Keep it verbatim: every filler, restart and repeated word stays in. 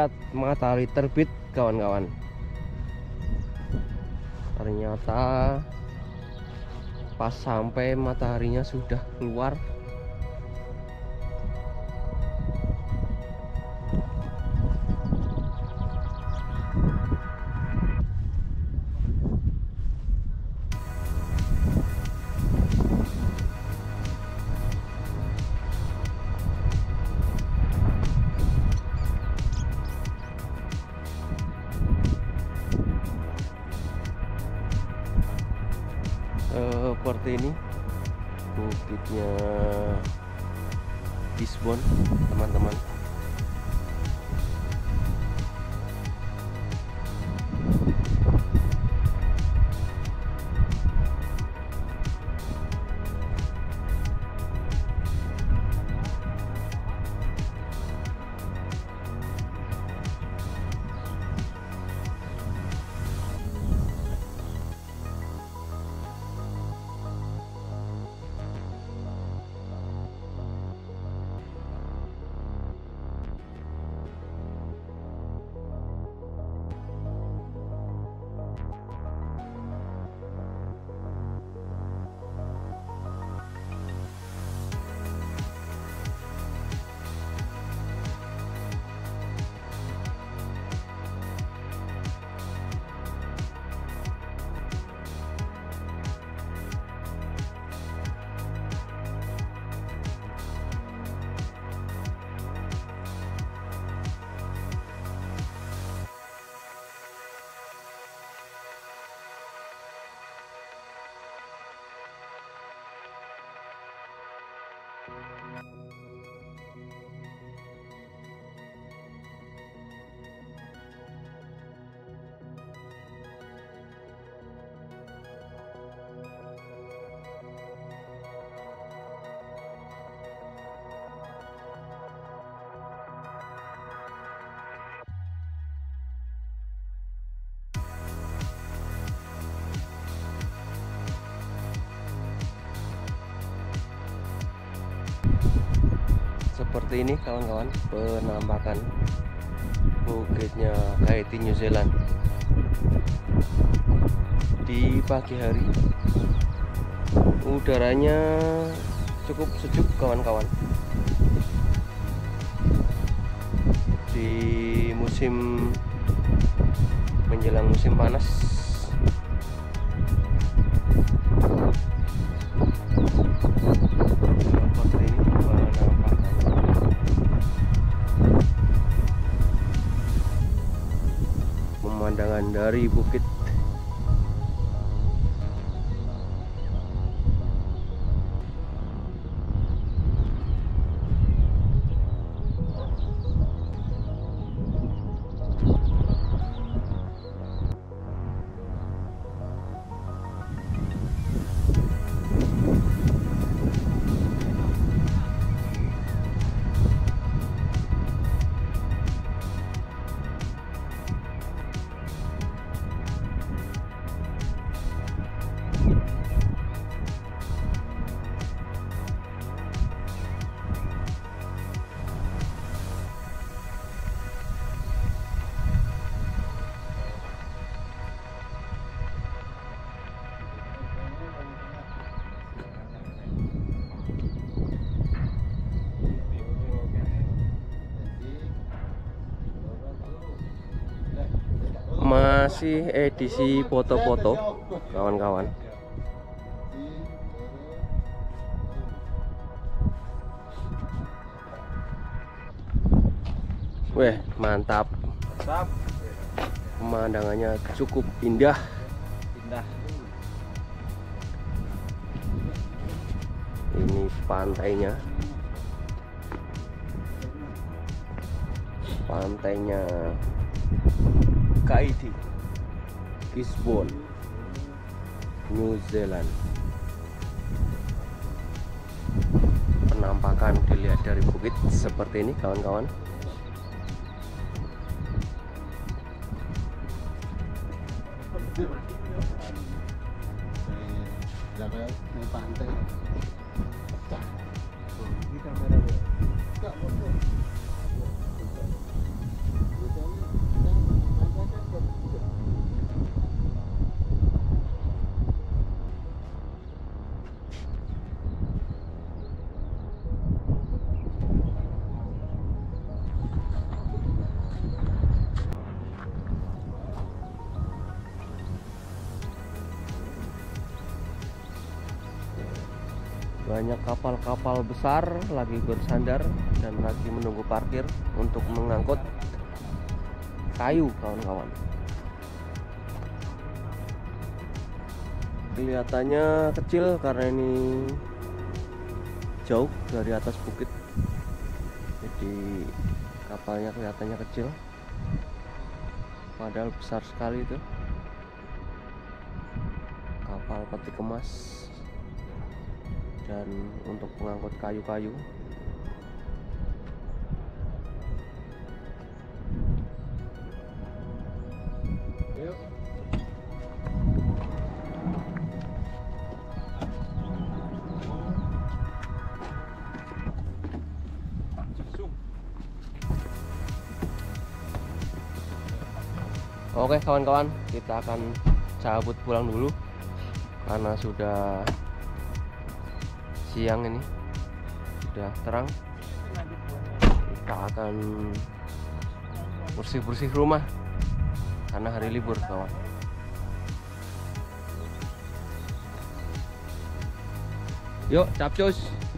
melihat matahari terbit kawan-kawan. Ternyata pas sampai mataharinya sudah keluar. Seperti ini bukitnya Gisbon, teman-teman. Seperti ini kawan-kawan penampakan bukitnya Tahiti, New Zealand di pagi hari. Udaranya cukup sejuk kawan-kawan. Di musim menjelang musim panas. Pemandangan dari bukit. Masih edisi foto-foto kawan-kawan. Weh, mantap. Mantap. Pemandangannya cukup indah. Indah. Ini pantainya. Pantainya Tahiti, Gisbon, New Zealand. Penampakan dilihat dari bukit seperti ini kawan-kawan. Pantai. Di kamera. Banyak kapal-kapal besar lagi bersandar dan lagi menunggu parkir untuk mengangkut kayu, kawan-kawan. Kelihatannya kecil karena ini jauh dari atas bukit, jadi kapalnya kelihatannya kecil, padahal besar sekali itu kapal peti kemas dan untuk mengangkut kayu-kayu. Oke kawan-kawan, kita akan cabut pulang dulu karena sudah siang, ini sudah terang. Kita akan bersih-bersih rumah karena hari libur, kawan. Yuk, capcus.